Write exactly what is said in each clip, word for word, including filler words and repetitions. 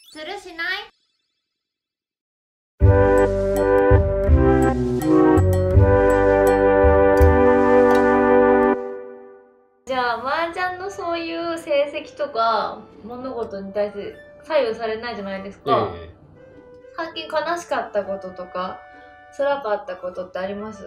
するしない？じゃあ麻雀のそういう成績とか物事に対して左右されないじゃないですか。えー、最近悲しかったこととか辛かったことってあります？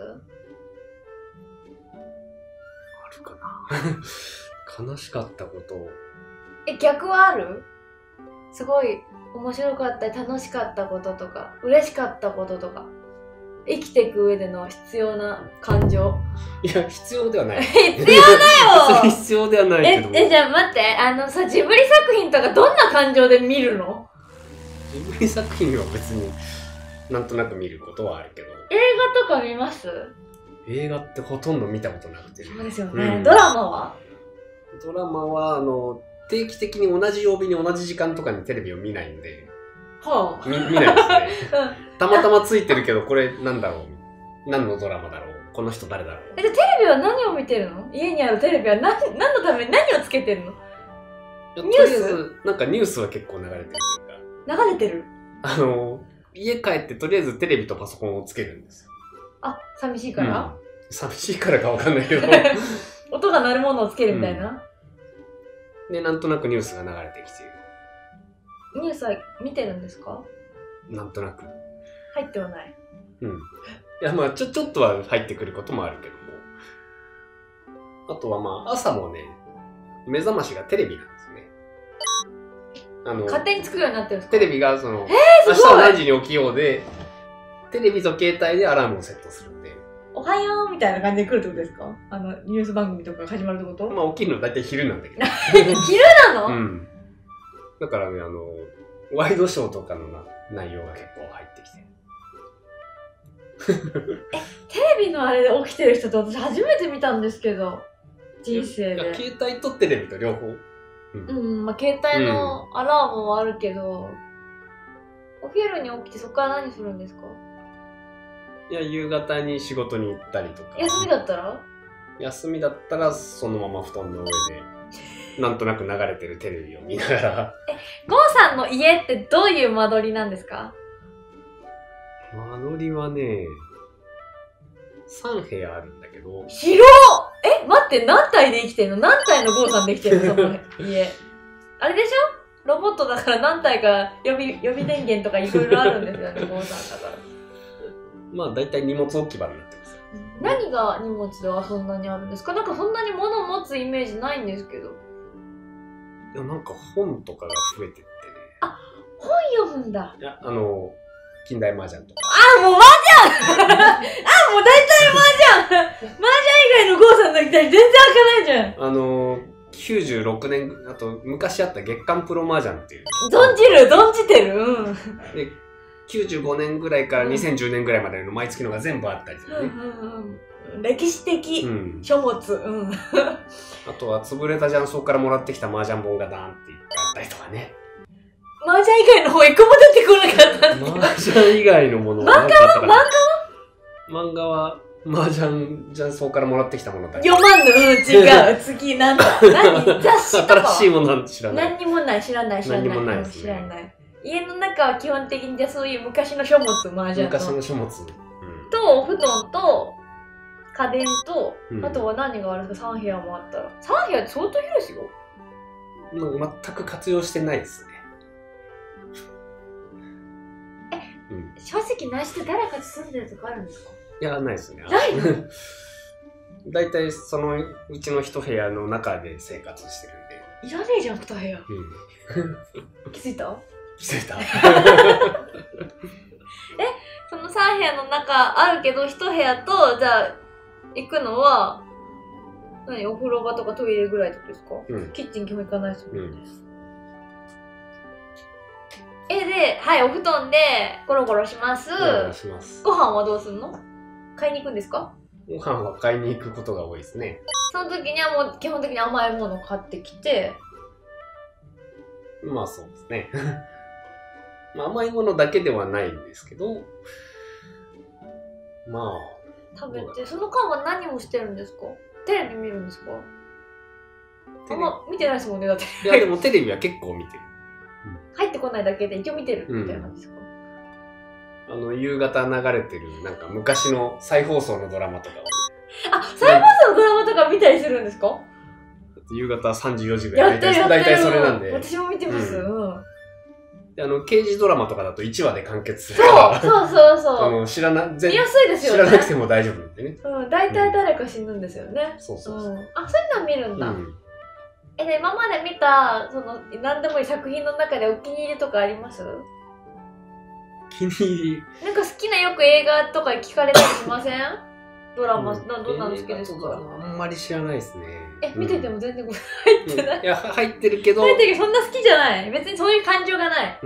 あるかな悲しかったこと。 え、逆はある？すごい面白かったり楽しかったこととか嬉しかったこととか、生きていく上での必要な感情。 いや、必要ではない。 必要だよ必要ではないけども。 え、え、じゃあ待って、あのさ、ジブリ作品とかどんな感情で見るの？ ジブリ作品は別になんとなく見ることはあるけど。 映画とか見ます？ 映画ってほとんど見たことなくて、ね。 そうですよね、うん、ドラマは？ ドラマはあの定期的に同じ曜日に同じ時間とかにテレビを見ないんで、 はあ、 見, 見ないですね、うん、たまたまついてるけどこれなんだろう、何のドラマだろう、この人誰だろう。 え、じゃあテレビは何を見てるの？家にあるテレビは 何, 何のために何をつけてるの？ ニュース？なんかニュースは結構流れてるというか。流れてる？ あの家帰ってとりあえずテレビとパソコンをつけるんですよ。 あ、寂しいから、うん、 寂しいからかわかんないけど音が鳴るものをつけるみたいな、 うん、でなんとなくニュースが流れてきて、 ニュースは見てるんですか？ なんとなく入ってはない。 うん。いやまあちょちょっとは入ってくることもあるけども、あとはまあ朝もね、目覚ましがテレビなんですね。あの勝手につくようになってるんですか？ テレビがその、 えー、すごい、 明日何時に起きようでテレビと携帯でアラームをセットするんで、 おはようみたいな感じで来るってことですか？あのニュース番組とか始まるってこと？ まあ起きるの大体昼なんだけど昼なの？ うん。だからね、あのワイドショーとかのな内容が結構入ってきてえ、テレビのあれで起きてる人って私初めて見たんですけど、人生で。 携帯とテレビと両方。 うん、うん、まあ携帯のアラームはあるけど、うん、お昼に起きてそこから何するんですか？ いや、夕方に仕事に行ったりとか。 休みだったら？ 休みだったらそのまま布団の上でなんとなく流れてるテレビを見ながらえ、ゴーさんの家ってどういう間取りなんですか？ 間取りはね、さん部屋あるんだけど。 広っ！え、待って、何体で生きてんの？何体のゴーさんで生きてるのその家。あれでしょ？ロボットだから何体か予備、予備電源とかいろいろあるんですよね、ゴーさんだから。 まあ大体荷物置き場になってます。 何が荷物ではそんなにあるんですか？なんかそんなに物持つイメージないんですけど。 いや、なんか本とかが増えてってね。 あ、本読むんだ。 いや、あの、近代麻雀とか。 あ、もう麻雀あ、もう大体麻雀麻雀以外のゴーさんの期待全然開かないじゃん。 あの、きゅうじゅうろくねん、あと昔あった月刊プロ麻雀っていう。 存じる、存じてる。うん。 で、きゅうじゅうごねんぐらいからにせんじゅうねんぐらいまでの毎月のが全部あったりするね。 うんうんうん、歴史的書物。うん。 あとは潰れた雀荘からもらってきた麻雀本がダーンってあったりとかね。 麻雀以外の本一個も出てこなかったんですけど。 麻雀以外のものは漫画は漫画は漫画は麻雀雀荘からもらってきたものだけ。 読まんの。うん、違う。次なんだ。何？雑誌とか新しいものなんて知らない。 何にもない、知らない、知らない。 何にもないですね。 知らない。家の中は基本的にじゃそういう昔の書物、麻雀の。 昔の書物。うん、 と、お布団と、家電と、 うん、 あとは何があるんですか？さん部屋もあったら。さん部屋って相当広いですよ。 全く活用してないですね。 え、うん、正直内緒で誰かと住んでるとかあるんですか？ いや、ないですね。 ないの？ だいたいそのうちの一部屋の中で生活してるんで。 いらねえじゃん、二部屋。うん、気づいた？ 気づいた。 え、そのさん部屋の中あるけど、一部屋と、じゃあ、行くのは、何、お風呂場とかトイレぐらいってことですか？うん、キッチン基本行かないですもんね。うん、え、で、はい、お布団でゴロゴロします。 ゴロゴロします。 ご飯はどうすんの？買いに行くんですか？ ご飯は買いに行くことが多いですね。 その時にはもう基本的に甘いものを買ってきて。 まあそうですね。まあ甘いものだけではないんですけど、まあ食べて、その間は何をしてるんですか？テレビ見るんですか？あんま見てないですもんね、だって。 いやでもテレビは結構見てる。 うん、 入ってこないだけで一応見てるみたいな感じですか？ あの夕方流れてるなんか昔の再放送のドラマとかをあ、再放送のドラマとか見たりするんですか？ 夕方さんじよじぐらいやってるやってる。 大体それなんで、 私も見てます。うん。 であの刑事ドラマとかだといちわで完結するそうそうそうそう。 あの知らな全見やすいですよね。 知らなくても大丈夫なんでね。 うん、大体誰か死ぬんですよね。 そうそうそう。 うん、あ、そういうの見るんだ。 うん、 え、で今まで見たその何でもいい作品の中でお気に入りとかあります？ 気に入りなんか好きなよく映画とか聞かれたりしません？ドラマ、うん、どんなの好きですか？ あんまり知らないですね。 え、見てても全然入ってない、 うん、いや入ってるけど入ってるけどそんな好きじゃない。別にそういう感情がない。 うん。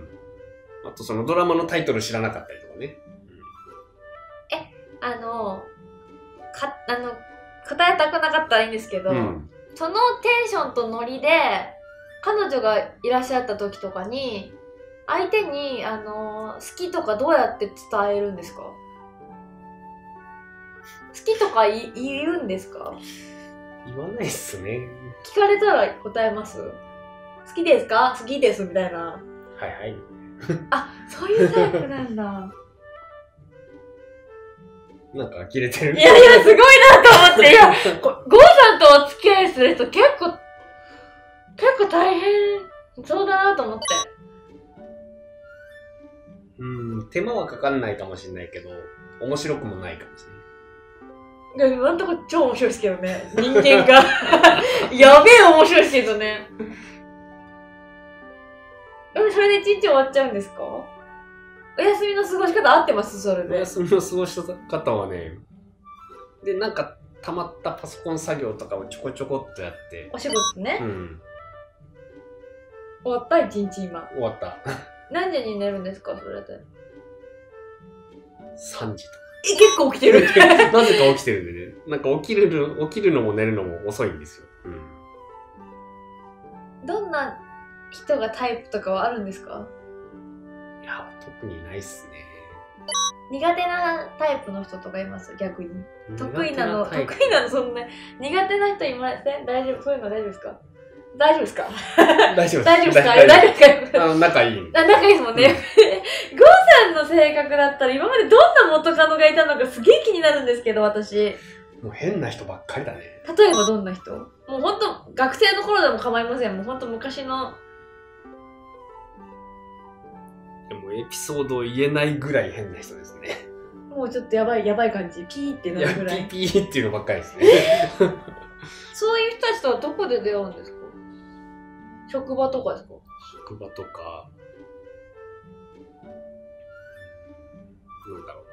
あとそのドラマのタイトル知らなかったりとかね。 うん、え、あのかあの答えたくなかったらいいんですけど、うん、そのテンションとノリで彼女がいらっしゃった時とかに相手にあの好きとかどうやって伝えるんですか？好きとかい言うんですか？ 言わないっすね。 聞かれたら答えます？好きですか？好きですみたいな。 はいはい。 あ、そういうタイプなんだ。 なんか呆れてる。 いやいや、すごいなと思って。いや、ゴーさんとお付き合いする人結構、結構大変そうだなと思って。 うん、手間はかかんないかもしれないけど、面白くもないかもしれない。 いや、今んとこ超面白いですけどね。人間が。やべえ面白いですけどね。それで一日終わっちゃうんですか？お休みの過ごし方合ってます？それで。 お休みの過ごし方はね、で、なんか溜まったパソコン作業とかをちょこちょこっとやって。 お仕事ね。 うん。 終わった一日今。 終わった。 何時に寝るんですかそれで？ さんじとか。 え、結構起きてる。 なぜか起きてるんでね。なんか起きるの、起きるのも寝るのも遅いんですよ。 うん。どんな人がタイプとかはあるんですか？ いや、特にないっすね。 苦手なタイプの人とかいます？逆に。得意なの、得意なのそんな。苦手な人いません？大丈夫？そういうの大丈夫ですか？大丈夫ですか？ 大丈夫です。 大丈夫ですか？大丈夫ですか？ あの、仲いい。 あ、仲いいですもんね。ゴーさんの性格だったら今までどんな元カノがいたのかすげえ気になるんですけど、私。 もう変な人ばっかりだね。 例えばどんな人？もうほんと、学生の頃でも構いません。もうほんと昔の。 でもエピソードを言えないぐらい変な人ですね。 もうちょっとやばい、やばい感じ。ピーってなるぐらい。 いや、ピーピーっていうのばっかりですね。 そういう人たちとはどこで出会うんですか？職場とかですか？ 職場とか。なんだろ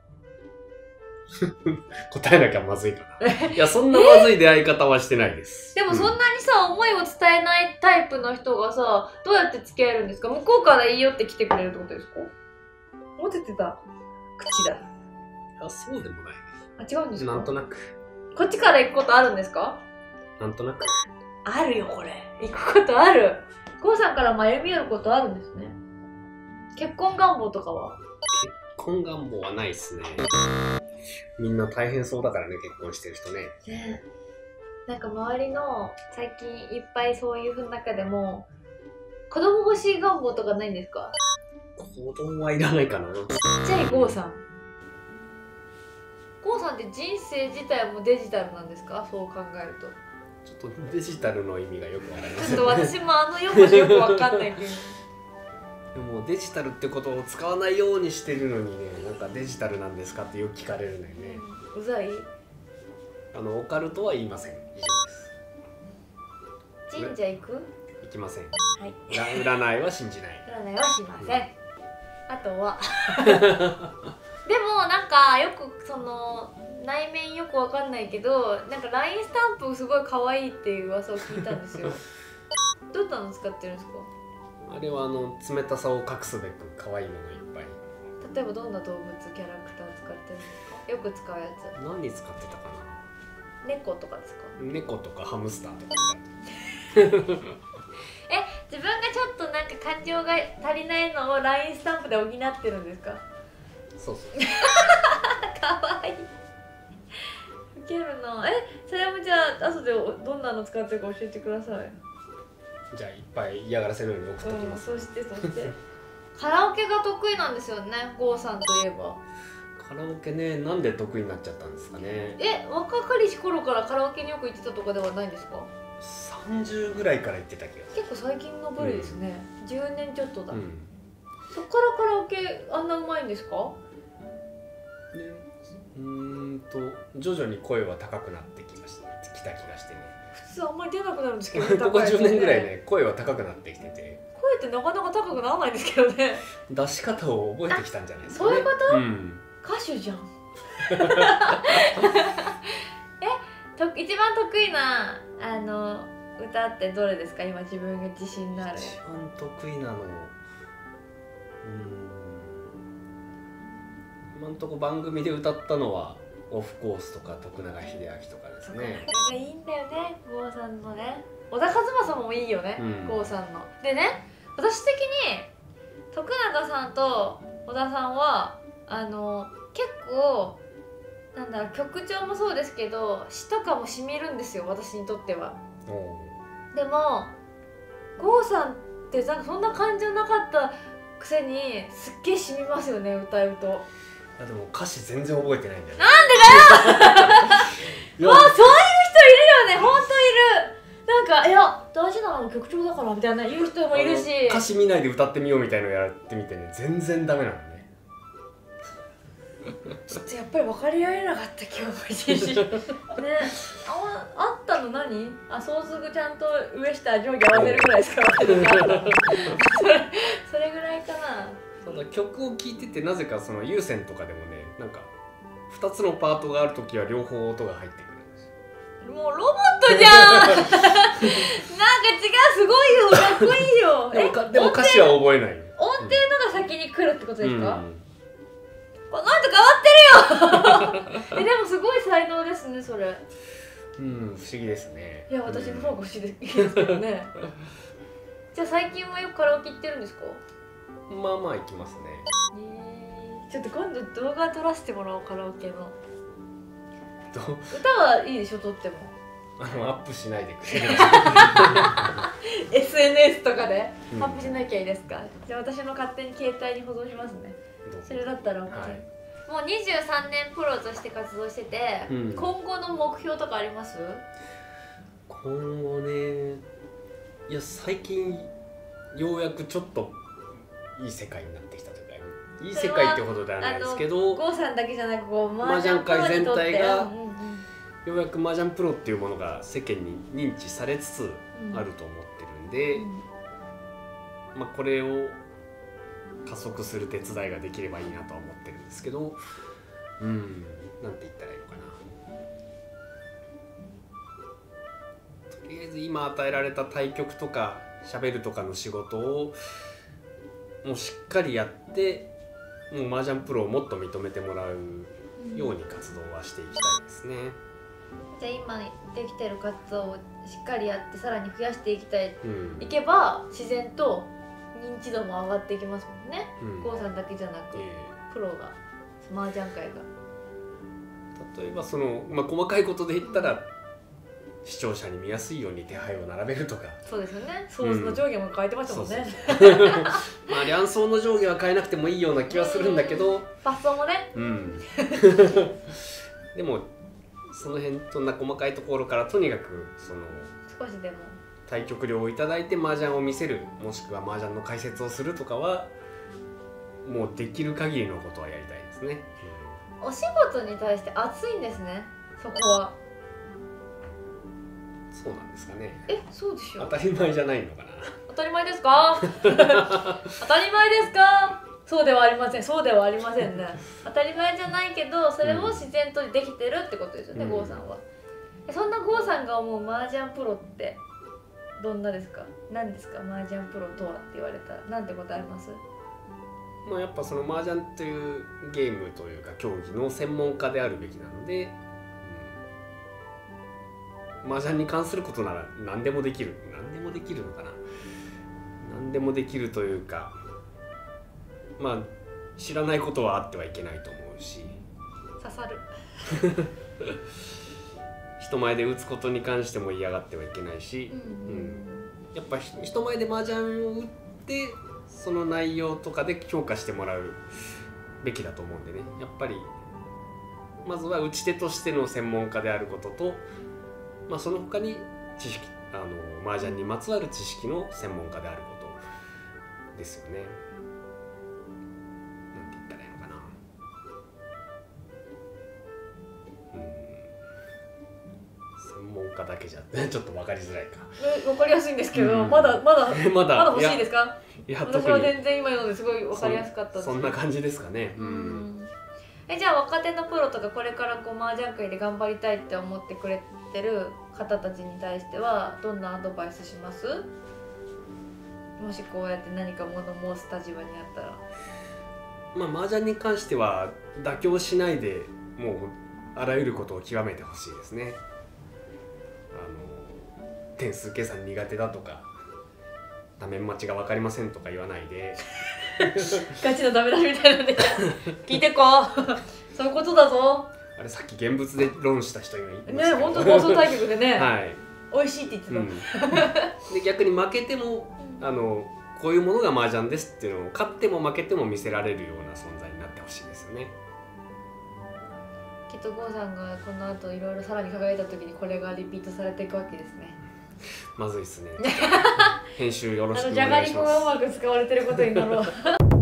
うな。答えなきゃまずいかな。いや、そんなまずい出会い方はしてないです。 でもそんなにさ、うん、思いを伝えないタイプの人がさ、どうやって付き合えるんですか？向こうから言い寄って来てくれるってことですか？持ててた口だ。 いや、そうでもないです。あ、違うんですか？ なんとなく。 こっちから行くことあるんですか？ なんとなく。 あるよ、これ。行くことある。ゴーさんから歩み寄ることあるんですね。結婚願望とかは？ 結婚願望はないっすね。みんな大変そうだからね、結婚してる人ね。 ねえ。なんか周りの最近いっぱいそういうふうな中でも、子供欲しい願望とかないんですか？ 子供はいらないかな。ちっちゃいゴーさん。ゴーさんって人生自体もデジタルなんですか？そう考えると。 ちょっとデジタルの意味がよくわかりません、ね。 ちょっと私もあのよ文字よくわかんないけど。 でもデジタルってことを使わないようにしてるのにね、なんかデジタルなんですかってよく聞かれるんだよね。 うざい？ あのオカルトは言いません。以上です。神社行く？ 行きません。 はい。 占いは信じない。 占いはしません。うん、あとはでもなんかよくその内面よくわかんないけど、なんか ライン スタンプすごい可愛いっていう噂を聞いたんですよ。どんなの使ってるんですか？ あれはあの冷たさを隠すべく可愛いものいっぱい。 例えばどんな動物キャラクター使ってるんですか？よく使うやつ。 何に使ってたかな。 猫とかですか？ 猫とかハムスターとかえ、自分がちょっとなんか感情が足りないのを ライン スタンプで補ってるんですか？ そうそうかわいい。ウケるな。え、それもじゃあ後でどんなの使ってるか教えてください。 じゃあいっぱい嫌がらせのように送っときうん、 ます、 そしてそしてカラオケが得意なんですよね、郷さんといえば。 カラオケね、なんで得意になっちゃったんですかね。 え、若かりし頃からカラオケによく行ってたとかではないんですか？ さんじゅうぐらいから行ってた気がする。 結構最近の部類ですね、うん、じゅうねんちょっとだ、 うん、 そっからカラオケあんなうまいんですか？ ね、うーんと徐々に声は高くなってきましたきた気がしてね。 普通あんまり出なくなるんですけど、ね、 ここじゅうねんぐらいね声は高くなってきてて、 声ってなかなか高くならないんですけどね。 出し方を覚えてきたんじゃないですかね。 そういうこと、 うん、 歌手じゃんえ、と一番得意なあの歌ってどれですか？今自分が自信のある。 一番得意なの、うーん、今んとこ番組で歌ったのはオフコースとか徳永英明とかですね。 がいいんだよね、郷さんのね。小田和正もいいよね、郷、うん、さんの。でね、私的に徳永さんと小田さんはあの結構なんだろう、曲調もそうですけど詩とかもしみるんですよ、私にとっては。でも郷さんってなんかそんな感情なかったくせにすっげえしみますよね、歌うと。 あ、でも歌詞全然覚えてないんだよね。 なんでだよあ、そういう人いるよね、ほんといる。なんか、いや、大事なの曲調だからみたいな言う人もいるし、 歌詞見ないで歌ってみようみたいのやってみてね、全然ダメなのね。 ちょっとやっぱり分かり合えなかった気がしいしね。あ、あったの何？あ、そうすぐちゃんと上下上下合わせるぐらいしか分かんないそれ、それぐらいかな。 ただ曲を聴いててなぜかその有線とかでもね、なんかふたつのパートがあるときは両方音が入ってくるんですよ。 もうロボットじゃんなんか違う、すごいよ、かっこいいよでもかでも歌詞は覚えないよ。 音程のが先に来るってことですか？ うん、 この人変わってるよえ、でもすごい才能ですね、それ。 うん、不思議ですね。 いや、私の方が不思議ですけどねじゃあ最近はよくカラオケ行ってるんですか？ まあまあ行きますね。 えー、ちょっと今度動画撮らせてもらおう、カラオケの。 ど歌はいいでしょ、撮っても。 あのアップしないでくれるエスエヌエス とかでアップしなきゃいいですか？うん、じゃあ私の勝手に携帯に保存しますね。それだったら OK、はい、もうにじゅうさんねんプロとして活動してて、うん、今後の目標とかあります？ 今後ね、いや最近ようやくちょっといい世界になってきたというか、いい世界ってほどではないですけど、 郷さんだけじゃなくこう麻雀界全体がようやく麻雀プロっていうものが世間に認知されつつあると思ってるんで、うん、まあこれを加速する手伝いができればいいなとは思ってるんですけど、うん、なんて言ったらいいのかな。とりあえず今与えられた対局とか喋るとかの仕事をもうしっかりやって、もう麻雀プロをもっと認めてもらうように活動はしていきたいですね。うん、 じゃあ今できてる活動をしっかりやってさらに増やしていきたい、うん、いけば自然と認知度も上がっていきますもんね。郷、うん、さんだけじゃなく、えー、プロが麻雀界が例えばその、まあ、細かいことで言ったら視聴者に見やすいように手配を並べるとか。 そうですよね。ソースの上下も変えてましたもんね。 まあ両層の上下は変えなくてもいいような気はするんだけど、 パッソンもね、うん、 でもその辺そんな細かいところからとにかくその少しでも対局料をいただいて麻雀を見せる、もしくは麻雀の解説をするとかはもうできる限りのことはやりたいですね。 うん、お仕事に対して熱いんですね、そこは。 そうなんですかね。 え、そうでしょ。 当たり前じゃないのかな。 当たり前ですか当たり前ですか。そうではありません。そうではありませんね。当たり前じゃないけど、それを自然とできてるってことですよね、郷、うん、さんは。そんな郷さんが思う麻雀プロってどんなですか？何ですか麻雀プロとはって言われたらなんて答えます？ まあやっぱその麻雀というゲームというか競技の専門家であるべきなので、うん、麻雀に関することなら何でもできる。何でもできるのかな。何でもできるというか、まあ知らないことはあってはいけないと思うし、 刺さる人前で打つことに関しても嫌がってはいけないし、うんうん、 やっぱ人前で麻雀を打ってその内容とかで評価してもらうべきだと思うんでね、やっぱりまずは打ち手としての専門家であることと、まあ、その他に知識あの麻雀にまつわる知識の専門家であることですよね。なんて言ったらいいのかな。うん、専門家だけじゃちょっと分かりづらいか。 分かりやすいんですけど、うん、まだまだまだ欲しいですか？ いや、 私は全然今のですごい分かりやすかったです。 そんな感じですかね。 うん、えじゃあ若手のプロとかこれからこう麻雀界で頑張りたいって思ってくれてる方たちに対してはどんなアドバイスします？もしこうやって何か物申す立場にあったら。 まあ麻雀に関しては妥協しないでもうあらゆることを極めてほしいですね。あの点数計算苦手だとか画面待ちが分かりませんとか言わないでガチのダメだみたいなんで聞いてこうそういうことだぞ。 あれさっき現物で論した人いましたね、本当放送対局でね、 はい、 美味しいって言ってた、うん、 で逆に負けてもあのこういうものが麻雀ですっていうのを勝っても負けても見せられるような存在になってほしいですよね。 きっと郷さんがこの後いろいろさらに輝いた時にこれがリピートされていくわけですね。 まずいですね。編集よろしくお願いします。 じゃがりこがうまく使われてることになろう。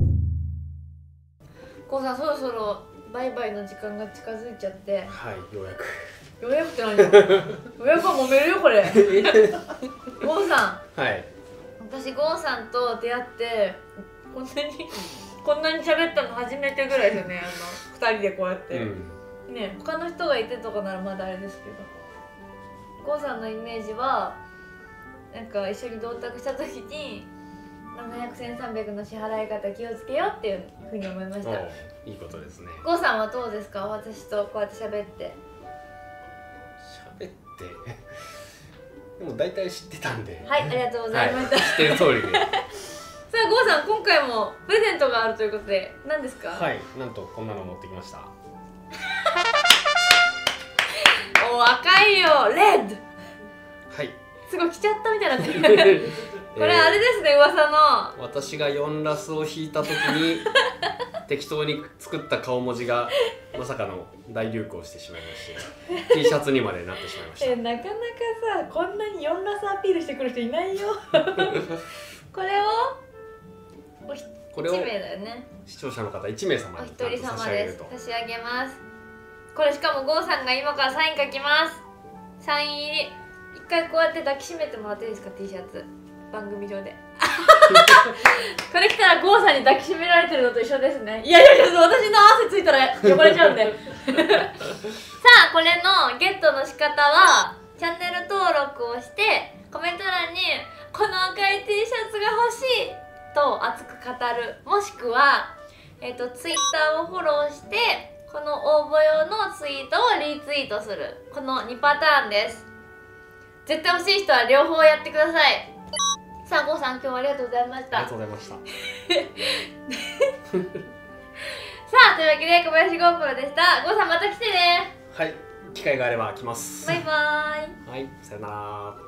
郷さんそろそろバイバイの時間が近づいちゃって。 はい、ようやく。 ようやくって何よ。ようやくは揉めるよこれ。郷さん。はい。私郷さんと出会ってこんなにこんなに喋ったの初めてぐらいですよね。あのふたりでこうやって、うん、ね、他の人がいてとかならまだあれですけど、郷さんのイメージはなんか一緒に同卓した時にななひゃく、せんさんびゃくの支払い方気をつけようっていうふうに思いました。 いいことですね。 郷さんはどうですか？私とこうやって喋って喋ってでも大体知ってたんで。 はい、ありがとうございました、 はい、知ってる通りで。さあ郷さん、今回もプレゼントがあるということで何ですか？ はい、なんとこんなの持ってきました。 お、赤いよ、レッド。 はい、 すごい来ちゃったみたいになってる。これあれですね、噂の私がよんラスを引いた時に適当に作った顔文字がまさかの大流行してしまいまして T シャツにまでなってしまいました。 え、なかなかさ、こんなによんラスアピールしてくる人いないよ。これをこれをいち名だよね。 視聴者の方いち名様にお一人様です。差し上げます。これしかも郷さんが今からサイン書きます。サイン入り。一回こうやって抱きしめてもらっていいですか？ T シャツ番組上で。これ着たら郷さんに抱きしめられてるのと一緒ですね。いやいやいや、私の汗ついたら汚れちゃうんで。さあ、これのゲットの仕方はチャンネル登録をしてコメント欄にこの赤い T シャツが欲しいと熱く語る、もしくは、えーと、Twitter をフォローしてこの応募用のツイートをリツイートする、このにパターンです。絶対欲しい人は両方やってください。さあ、郷さん、今日はありがとうございました。 ありがとうございました。さあ、というわけで小林ゴープロでした。郷さん、また来てね。 はい、機会があれば来ます。 バイバーイ。 はい、さよなら。